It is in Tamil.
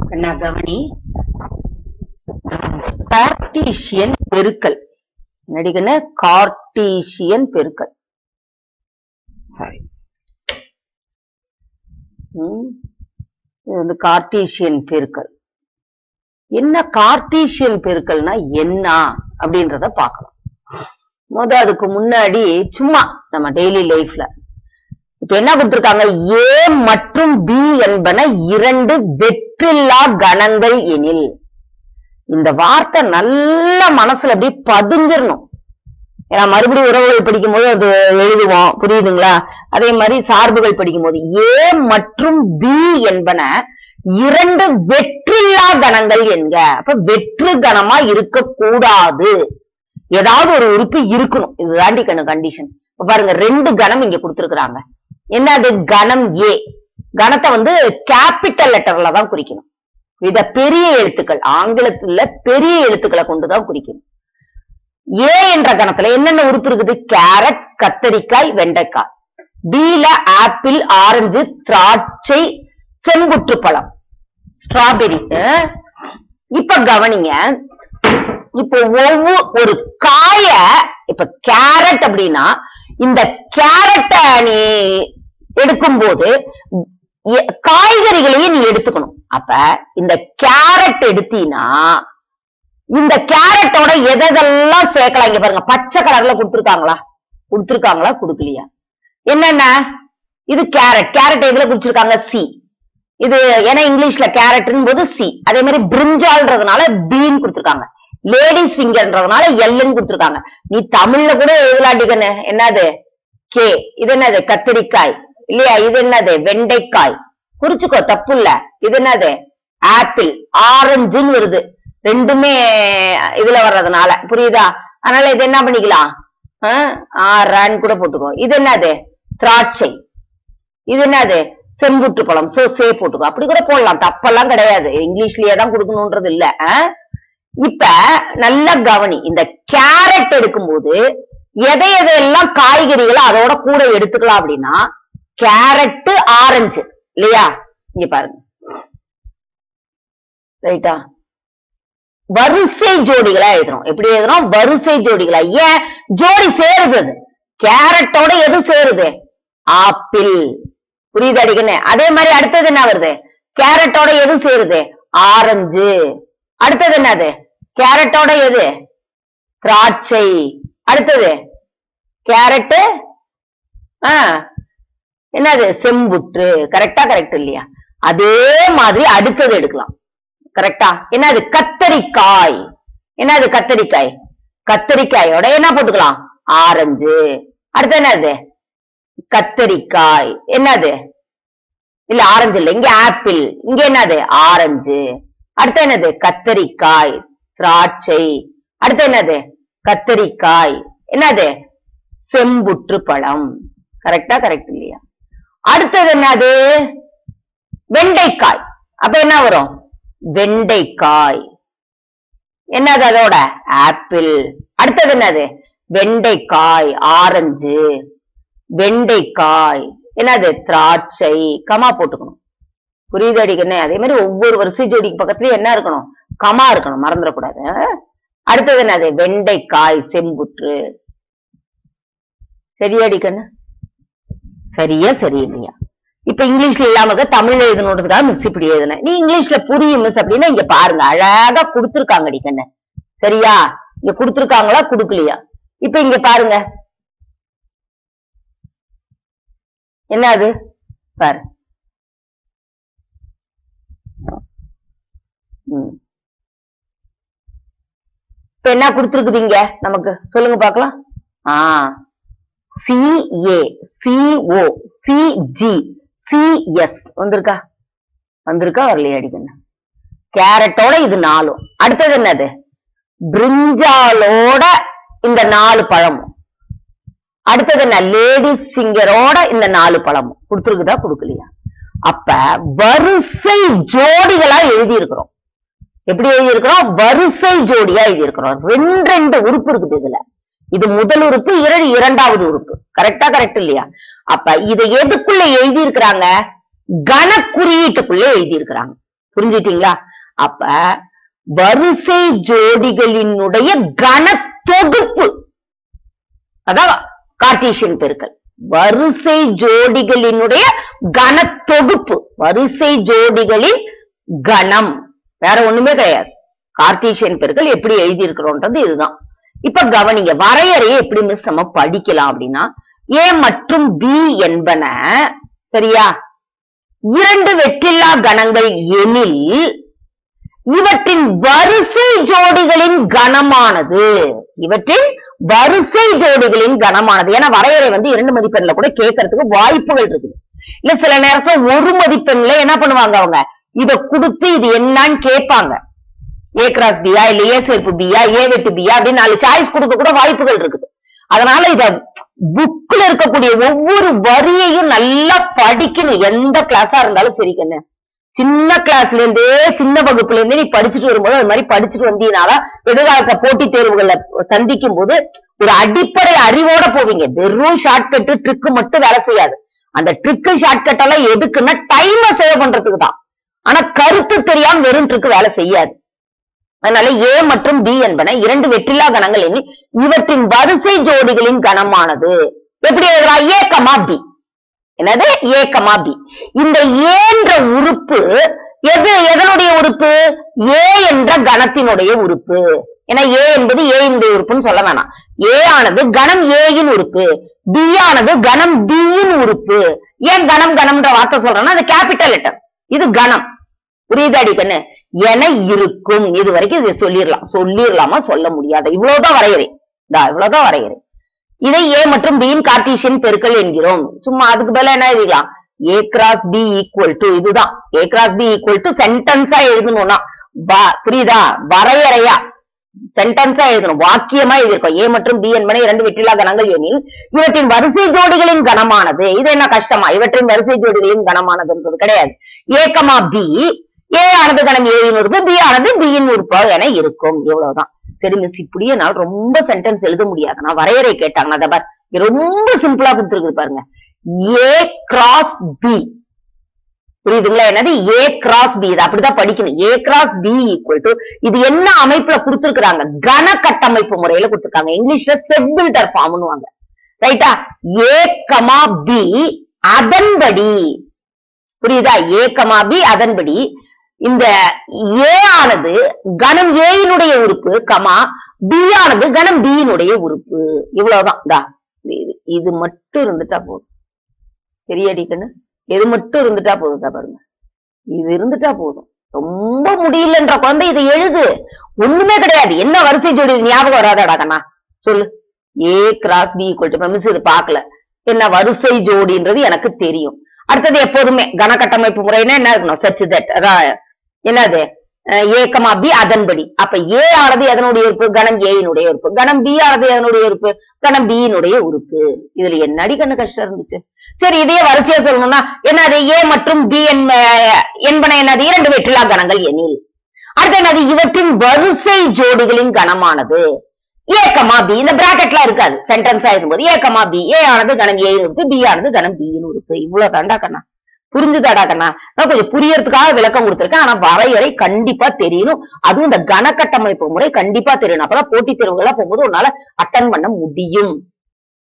கண்ணா கவனி. கார்ட்டீசியன் பெருக்கல். நடிகன கார்ட்டீசியன் பெருக்கல். சாரி, இது வந்து கார்ட்டீசியன் பெருக்கல். என்ன கார்ட்டீசியன் பெருக்கல்னா என்ன அப்படின்றத பார்க்கலாம். அதுக்கு முன்னாடி சும்மா நம்ம டெய்லி லைஃப்ல இப்ப என்ன கொடுத்திருக்காங்க, ஏ மற்றும் பி என்பன இரண்டு வெற்றில்லா கணங்கள் எனில். இந்த வார்த்தை நல்ல மனசுல அப்படியே பதிஞ்சிடணும். ஏன்னா மறுபடியும் உறவுகள் படிக்கும் போது அது எழுதுவோம், புரியுதுங்களா? அதே மாதிரி சார்புகள் படிக்கும் போது ஏ மற்றும் பி என்பன இரண்டு வெற்றில்லா கணங்கள் என்க. அப்ப வெற்று கணமா இருக்கக்கூடாது, ஏதாவது ஒரு உறுப்பு இருக்கணும். இதுதாண்டி கண்டிஷன். இப்ப பாருங்க, ரெண்டு கணம் இங்க கொடுத்திருக்கிறாங்க. என்னது? கணம் ஏ. கணத்தை வந்து கேபிட்டல் லெட்டர்ல தான் குறிக்கணும். இத பெரிய எழுத்துக்கள், ஆங்கிலத்துல பெரிய எழுத்துக்களை கொண்டுதான் குறிக்கணும். ஏ என்ற கணத்துல என்னென்ன உறுப்பு இருக்குது? கேரட், கத்தரிக்காய், வெண்டைக்காய். பில ஆப்பிள், ஆரஞ்சு, திராட்சை, செங்குற்று பழம், ஸ்ட்ராபெரி. இப்ப கவனிங்க, இப்போ ஒரு காய, இப்ப கேரட் அப்படின்னா இந்த கேரட்டை நீ எடுக்கும் போது காய்கறிகளையும் நீ எடுத்துக்கணும். அப்ப இந்த கேரட் எடுத்தீனா இந்த கேரட்டோட எதெல்லாம் சேர்க்கலாம்? இங்க பாருங்க, பச்சை கலர்ல கொடுத்திருக்காங்களா கொடுக்கலையா? என்னென்ன? இது கேரட். கேரட் எதுல குடிச்சிருக்காங்க? சி. இது ஏன்னா இங்கிலீஷ்ல கேரட்னு போது சி. அதே மாதிரி பிரிஞ்சால்ன்றதுனால பீன்னு கொடுத்திருக்காங்க. லேடிஸ் ஃபிங்கர்ன்றதுனால எல்லுன்னு கொடுத்திருக்காங்க. நீ தமிழ்ல கூட எழுதலாட்டிக்கன்னு. என்னது? கே. இது என்னது? கத்திரிக்காய் இல்லையா? இது என்னது? வெண்டைக்காய். குறிச்சுக்கோ, தப்பு இல்ல. இது என்னது? ஆப்பிள். ஆரஞ்சுன்னு வருது, ரெண்டுமே இதுல வர்றதுனால, புரியுதா? அதனால இது என்ன பண்ணிக்கலாம்? ஆரன் கூட போட்டுக்கோ. இது என்னது? திராட்சை. இது என்னது? செங்குற்று பழம். சோ சே போட்டுக்கோ. அப்படி கூட போடலாம், தப்பெல்லாம் கிடையாது. இங்கிலீஷ்லயே தான் கொடுக்கணும்ன்றது இல்ல. இப்ப நல்ல கவனி, இந்த கேரட் எடுக்கும்போது எதையெல்லாம் காய்கறிகளை அதோட கூட எடுத்துக்கலாம் அப்படின்னா கேரட், ஆரஞ்சு இல்லையா? இங்க பாருங்க, ரைட்டா? வரிசை ஜோடிகளா எழுதுறோம். எப்படி எழுதுறோம்? வரிசை ஜோடிகளா. ஏன் ஜோடி சேருது? கேரட்டோட எது சேருது? ஆப்பிள். புரியுது அடிக்கன்னு? அதே மாதிரி அடுத்தது என்ன வருது? கேரட்டோட எது சேருது? ஆரஞ்சு. அடுத்தது என்னது? கேரட்டோட எது? திராட்சை. அடுத்தது கேரட், என்னது? செம்புற்று. கரெக்டா? கரெக்ட் இல்லையா? அதே மாதிரி அடுத்தது எடுக்கலாம். கரெக்டா? என்னது? கத்தரிக்காய். என்னது? கத்தரிக்காய். கத்தரிக்காயோட என்ன போட்டுக்கலாம்? ஆரஞ்சு. அடுத்து என்னது? கத்தரிக்காய். என்னது? இல்ல, ஆரஞ்சு இல்ல, இங்க ஆப்பிள். இங்க என்னது? ஆரஞ்சு. அடுத்து என்னது? கத்தரிக்காய், திராட்சை. அடுத்து என்னது? கத்தரிக்காய். என்னது? செம்புற்று பழம். கரெக்டா? கரெக்ட் இல்லையா? அடுத்தது என்னது? வெண்டைக்காய். அப்ப என்ன வரும்? வெண்டைக்காய். என்னது அதோட? ஆப்பிள். அடுத்தது என்னது? வெண்டைக்காய், ஆரஞ்சு. வெண்டைக்காய். என்னது? திராட்சை. கமா போட்டுக்கணும். புரியுது அடிக்கணும்? அதே மாதிரி ஒவ்வொரு வரிசை ஜோடிக்கு பக்கத்துலயும் என்ன இருக்கணும்? கமா இருக்கணும், மறந்துடக்கூடாது. அடுத்தது என்னது? வெண்டைக்காய், செம்புற்று. சரியா அடிக்கண்ணு? சரியா? சரி இல்லையா? இப்ப இங்கிலீஷ்ல இல்லாம தமிழ்ல எழுதணுன்றதுக்காக மிஸ் இப்படி எழுதுன. நீ இங்கிலீஷ்ல புரியும் மிஸ் அப்படின்னா இங்க பாருங்க, அழகா கொடுத்திருக்காங்க அடிக்கண்ணு. சரியா? இங்க கொடுத்திருக்காங்களா கொடுக்கலையா? இப்ப இங்க பாருங்க, என்ன அது பாரு. இப்ப என்ன கொடுத்திருக்குது இங்க நமக்கு? சொல்லுங்க பாக்கலாம். CA, CO, CG, CS வந்திருக்கா? வந்திருக்கா? வரலையா அடிக்கணும்? கேரட்டோட இது 4. அடுத்தது என்னது? பிரிஞ்சாலோட இந்த 4 பழமும். அடுத்தது என்ன? லேடிஸ் ஃபிங்கரோட இந்த 4 பழமும். கொடுத்துருக்குதா கொடுக்கலையா? அப்ப வரிசை ஜோடிகளா எழுதி இருக்கிறோம். எப்படி எழுதி இருக்கிறோம்? வரிசை ஜோடியா எழுதி இருக்கிறோம். 2 உறுப்பு இருக்குது இதுல. இது முதல் உறுப்பு, இரண்டாவது உறுப்பு. கரெக்டா? கரெக்ட் இல்லையா? அப்ப இதை எதுக்குள்ள எழுதி இருக்கிறாங்க? கன குறியீட்டுக்குள்ள எழுதி இருக்கிறாங்க. புரிஞ்சிட்டீங்களா? அப்ப வரிசை ஜோடிகளினுடைய கனத்தொகுப்பு அதான் கார்ட்டீசியன் பெருக்கல். வரிசை ஜோடிகளினுடைய கனத்தொகுப்பு, வரிசை ஜோடிகளின் கணம், வேற ஒண்ணுமே கிடையாது. கார்ட்டீசியன் பெருக்கல் எப்படி எழுதி இருக்கிறோம்ன்றது இதுதான். இப்ப கவனிங்க, வரையறையை எப்படி மிஸ் நம்ம படிக்கலாம் அப்படின்னா, A மற்றும் B என்பன சரியா இரண்டு வெற்றில்லா கணங்கள் எனில் இவற்றின் வரிசை ஜோடிகளின் கணமானது, இவற்றின் வரிசை ஜோடிகளின் கணமானது. ஏன்னா வரையறை இரண்டு மதிப்பெண்ல கூட கேட்கறதுக்கு வாய்ப்புகள் இருக்குது. இல்ல சில நேரத்துல ஒரு மதிப்பெண்ல என்ன பண்ணுவாங்க, அவங்க இத கொடுத்து இது என்னன்னு கேட்பாங்க. A கிராஸ் பியா இல்ல A சேர்ப்பு பியா A வெட்டு பியா அப்படின்னு 4 சாய்ஸ் கொடுக்க கூட வாய்ப்புகள் இருக்குது. அதனால இத புக்ல இருக்கக்கூடிய ஒவ்வொரு வரியையும் நல்லா படிக்கணும். எந்த கிளாஸா இருந்தாலும் சரி கண்ணு, சின்ன கிளாஸ்ல இருந்தே சின்ன வகுப்புல இருந்தே நீ படிச்சுட்டு வரும்போது அது மாதிரி படிச்சுட்டு வந்தீங்கனால எதிர்காலத்த போட்டித் தேர்வுகளை சந்திக்கும் போது ஒரு அடிப்படை அறிவோட போவீங்க. வெறும் ஷார்ட்கட் ட்ரிக்கு மட்டும் வேலை செய்யாது. அந்த ட்ரிக்கு ஷார்ட்கட் எல்லாம் எதுக்குன்னா டைம சேவ் பண்றதுக்கு தான். ஆனா கருத்து தெரியாம வெறும் ட்ரிக்கு வேலை செய்யாது. அதனால A மற்றும் B என்பன இரண்டு வெற்றில்லா கணங்கள் எனில் இவற்றின் வரிசை ஜோடிகளின் கணமானது. எப்படி எழுதலாம்? A, B. என்னது? A, B. இந்த A என்ற உறுப்பு எதனுடைய உறுப்பு? A என்ற கணத்தினுடைய உறுப்பு. ஏன்னா A என்பது A இனுடைய உறுப்புன்னு சொல்ல வேணாம். A ஆனது கணம் A இன் உறுப்பு, B ஆனது கணம் B இன் உறுப்பு. ஏன் கணம் கணம்ன்ற வார்த்தை சொல்றேன்னா அது கேபிட்டல் லெட்டர், இது கணம். புரியுதாடி கண்ணு? என இருக்கும். இது வரைக்கும் இதை சொல்லிடலாமா சொல்ல முடியாது. இவ்வளவுதான் வரையறை. இவ்வளவுதான் வரையறை. இதை A மற்றும் B இன் கார்ட்டீசியன் பெருக்கல் என்கிறோம். சும்மா அதுக்கு பதிலா என்ன எழுதிக்கலாம்? A cross B equal to, இதுதான் A cross B equal to சென்டென்ஸா எழுதணும்னா, புரியுதா? வரையறையா சென்டென்ஸா எழுதணும், வாக்கியமா எழுதிருக்கோம். A மற்றும் B என்பன இரண்டு வெற்றில்லா கணங்கள் எனில் இவற்றின் வரிசை ஜோடிகளின் கணமானது. இது என்ன கஷ்டமா? இவற்றின் வரிசை ஜோடிகளின் கணமானதுன்றது கிடையாது. A, B, A ஆனது கணம் A இன் உறுப்பு, B ஆனது B இன் உறுப்பு என இருக்கும். இவ்வளவுதான். சரி மிஸ், இப்படியே நான் ரொம்ப சென்டென்ஸ் எழுத முடியாது. நான் வரையறை கேட்டாங்க, அதை ரொம்ப சிம்பிளா கொடுத்துருக்கு பாருங்க. A கிராஸ் B, புரியுதுங்களா? என்னது? A cross B. இது அப்படிதான் படிக்கணும். A cross B equal to, இது என்ன அமைப்புல கொடுத்திருக்காங்க? கன கட்டமைப்பு முறையில கொடுத்திருக்காங்க. இங்கிலீஷ்ல செட் பில்டர் ஃபார்ம்னுவாங்க. ரைட்டா? A, B அதன்படி, புரியுதா? A, B அதன்படி இந்த A ஆனது கணம் A இனுடைய உறுப்பு, B ஆனது கணம் B இனுடைய உறுப்பு. இவ்வளவுதான். இது மட்டும் இருந்துட்டா போதும். சரியாடி கண்ணு? எது மட்டும் இருந்துட்டா போதும் பாருங்க. இது இருந்துட்டா போதும். ரொம்ப முடியலன்ற குழந்தை இதை எழுது, ஒண்ணுமே கிடையாது. என்ன வரிசை ஜோடி ஞாபகம் வராதாடா கண்ணா? சொல்லு. A cross B equal to, miss இது பார்க்கல, என்ன வரிசை ஜோடின்றது எனக்கு தெரியும். அடுத்தது எப்போதுமே கன கட்டமைப்பு முறைன்னா என்ன இருக்கணும்? சச் தட், அதான் என்னது? A, B அதன்படி. அப்ப A ஆனது எதனுடைய உறுப்பு? கணம் A இனுடைய உறுப்பு. கணம் B ஆனது எதனுடைய உறுப்பு? கணம் B இனுடைய உறுப்பு. இதுல என்னடி கண்ணு கஷ்டம் இருந்துச்சு? சரி, இதையே வரிசையா சொல்லணும்னா என்னது? A மற்றும் B என்பன என்னது? இரண்டு வெற்றில்லா கணங்கள் எனில். அடுத்து என்னது? இவற்றின் வரிசை ஜோடிகளின் கணமானது. A, B. இந்த பிராக்கெட்லாம் இருக்காது சென்டென்ஸ் ஆயிருக்கும்போது. A, B. A ஆனது கணம் A இன் உறுப்பு, B ஆனது கணம் B இன் உறுப்பு. இவ்வளவு தாண்டா கண்ணா. புரிஞ்சுதாடா கண்ணா? நான் கொஞ்சம் புரியறதுக்காக விளக்கம் கொடுத்திருக்கேன். ஆனா வரையறை கண்டிப்பா தெரியணும். அதுவும் இந்த கன கட்டமைப்பு முறை கண்டிப்பா தெரியணும். அப்பதான் போட்டித் தேர்வுகளா போகும்போது உன்னால அட்டன் பண்ண முடியும்.